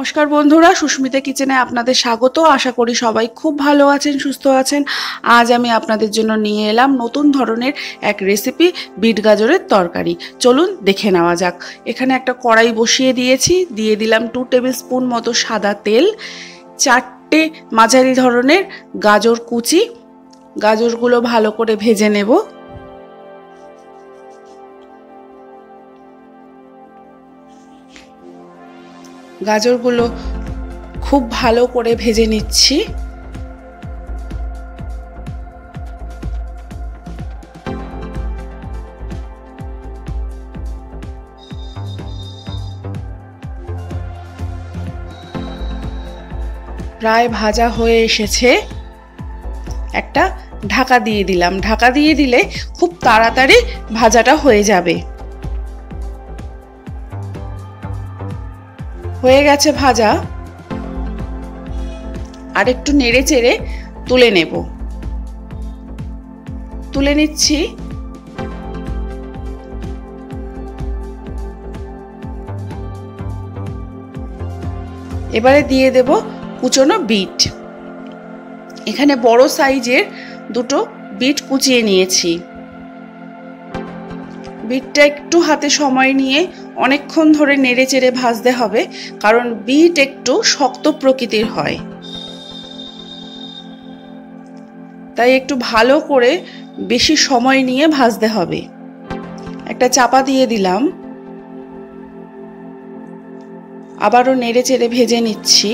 নমস্কার বন্ধুরা, সুস্মিতা কিচেনে আপনাদের স্বাগত। আশা করি সবাই খুব ভালো আছেন, সুস্থ আছেন। আজ আমি আপনাদের জন্য নিয়ে এলাম নতুন ধরনের এক রেসিপি, বিট গাজরের তরকারি। চলুন দেখে নেওয়া যাক। এখানে একটা কড়াই বসিয়ে দিয়েছি, দিয়ে দিলাম 2 টেবিল স্পুন মতো সাদা তেল, 4টে মাঝারি ধরনের গাজর কুচি। গাজরগুলো ভালো করে ভেজে নেব। গাজরগুলো খুব ভালো করে ভেজে নিচ্ছি। প্রায় ভাজা হয়ে এসেছে। একটা ঢাকা দিয়ে দিলাম। ঢাকা দিয়ে দিলে খুব তাড়াতাড়ি ভাজাটা হয়ে যাবে। হয়ে গেছে ভাজা। আর একটু নেড়ে চেড়ে তুলে নেব। তুলে নিচ্ছি। এবারে দিয়ে দেব কুচনো বিট। এখানে বড় সাইজের 2টো বিট কুচিয়ে নিয়েছি। বিটটা একটু হাতে সময় নিয়ে অনেকক্ষণ ধরে নেড়ে চেড়ে ভাজতে হবে, কারণ বিট একটু শক্ত প্রকৃতির হয়। তাই একটু ভালো করে বেশি সময় নিয়ে ভাজতে হবে। একটা চাপা দিয়ে দিলাম। আবারও নেড়ে চেড়ে ভেজে নিচ্ছি।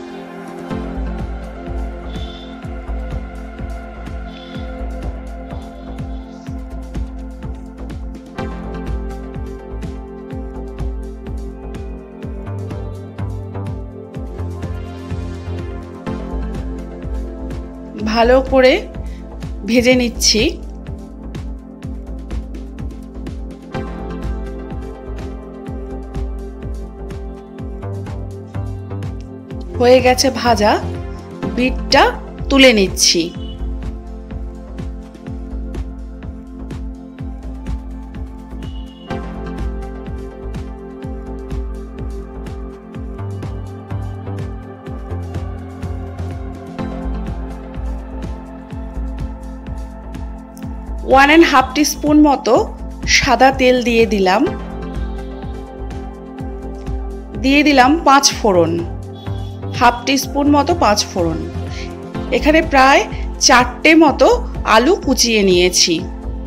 ভালো করে ভেজে নিচ্ছি। হয়ে গেছে ভাজা। বিটটা তুলে নিচ্ছি। ওয়ান অ্যান্ড হাফ টিস্পুন মতো সাদা তেল দিয়ে দিলাম। দিয়ে দিলাম 5 ফোড়ন, হাফ টিস্পুন মতো 5 ফোড়ন। এখানে প্রায় 4টে মতো আলু কুচিয়ে নিয়েছি।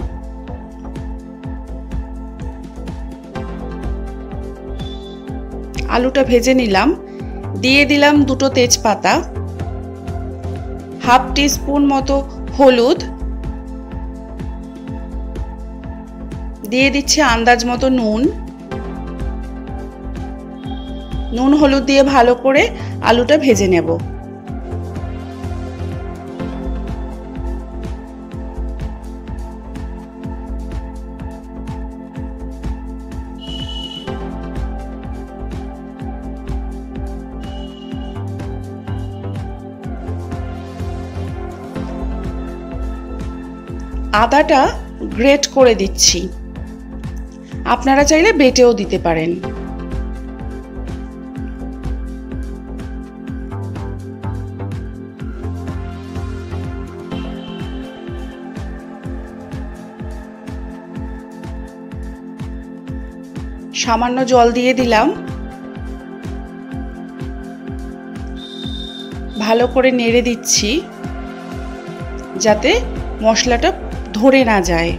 আলুটা ভেজে নিলাম। দিয়ে দিলাম 2টো তেজপাতা, হাফ টিস্পুন মতো হলুদ, দিয়ে দিচ্ছি আন্দাজ মতো নুন। নুন হলুদ দিয়ে ভালো করে আলুটা ভেজে নেব। আদাটা গ্রেট করে দিচ্ছি। আপনারা চাইলে বেটেও দিতে পারেন। সামান্য জল দিয়ে দিলাম। ভালো করে নেড়ে দিচ্ছি যাতে মশলাটা ধরে না যায়।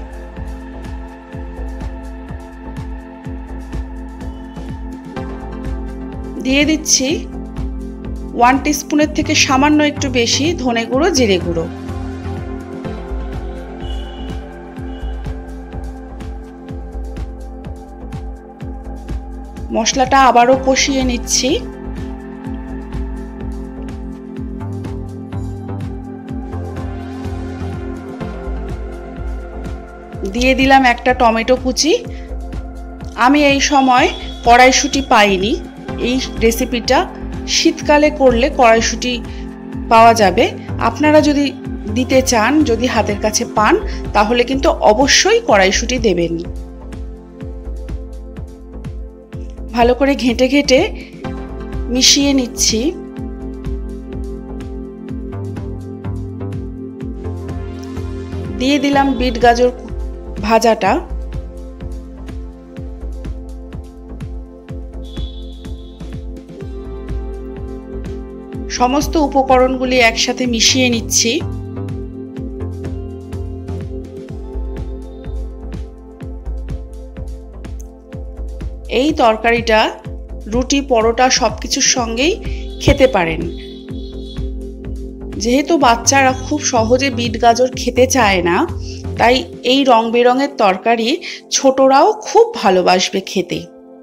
দিয়ে দিচ্ছি 1 টিস্পুনের থেকে সামান্য একটু বেশি ধনে গুঁড়ো, জিরে গুঁড়ো। মশলাটা আবারও কষিয়ে নিচ্ছি। দিয়ে দিলাম একটা টমেটো কুচি। আমি এই সময় কড়াইশুঁটি পাইনি। এই রেসিপিটা শীতকালে করলে কড়াইশুঁটি পাওয়া যাবে। আপনারা যদি দিতে চান, যদি হাতের কাছে পান, তাহলে কিন্তু অবশ্যই কড়াইশুঁটি দেবেন। ভালো করে ঘেঁটে ঘেঁটে মিশিয়ে নিচ্ছি। দিয়ে দিলাম বিট গাজর ভাজাটা। সমস্ত উপকরণগুলি একসাথে মিশিয়ে নিচ্ছি। এই তরকারিটা রুটি, পরোটা সবকিছুর সঙ্গেই খেতে পারেন। যেহেতু বাচ্চারা খুব সহজে বিট গাজর খেতে চায় না, তাই এই রং বেরঙের তরকারি ছোটরাও খুব ভালোবাসবে খেতে।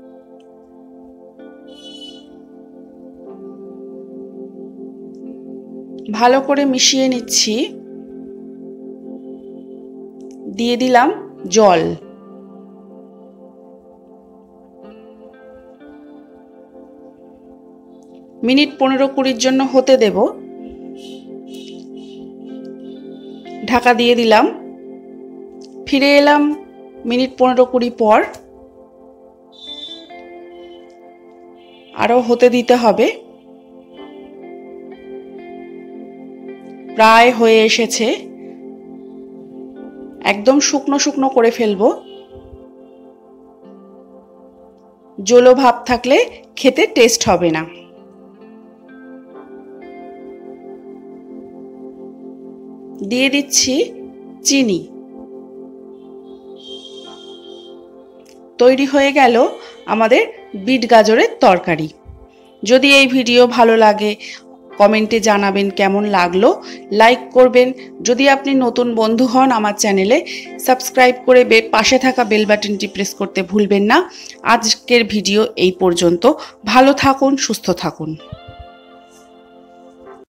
ভালো করে মিশিয়ে নিচ্ছি। দিয়ে দিলাম জল। মিনিট 15-20 জন্য হতে দেব। ঢাকা দিয়ে দিলাম। ফিরে এলাম মিনিট 15-20 পর। আরো হতে দিতে হবে। প্রায় হয়ে এসেছে। একদম শুকনো শুকনো করে ফেলবো। জলো ভাব থাকলে খেতে টেস্ট হবে না। দিয়ে দিচ্ছি চিনি। তৈরি হয়ে গেল আমাদের বিট গাজরের তরকারি। যদি এই ভিডিও ভালো লাগে কমেন্টে জানাবেন কেমন লাগলো, লাইক করবেন। যদি আপনি নতুন বন্ধু হন আমার চ্যানেলে সাবস্ক্রাইব করে পাশে থাকা বেল বাটনটি প্রেস করতে ভুলবেন না। আজকের ভিডিও এই পর্যন্ত। ভালো থাকুন, সুস্থ থাকুন।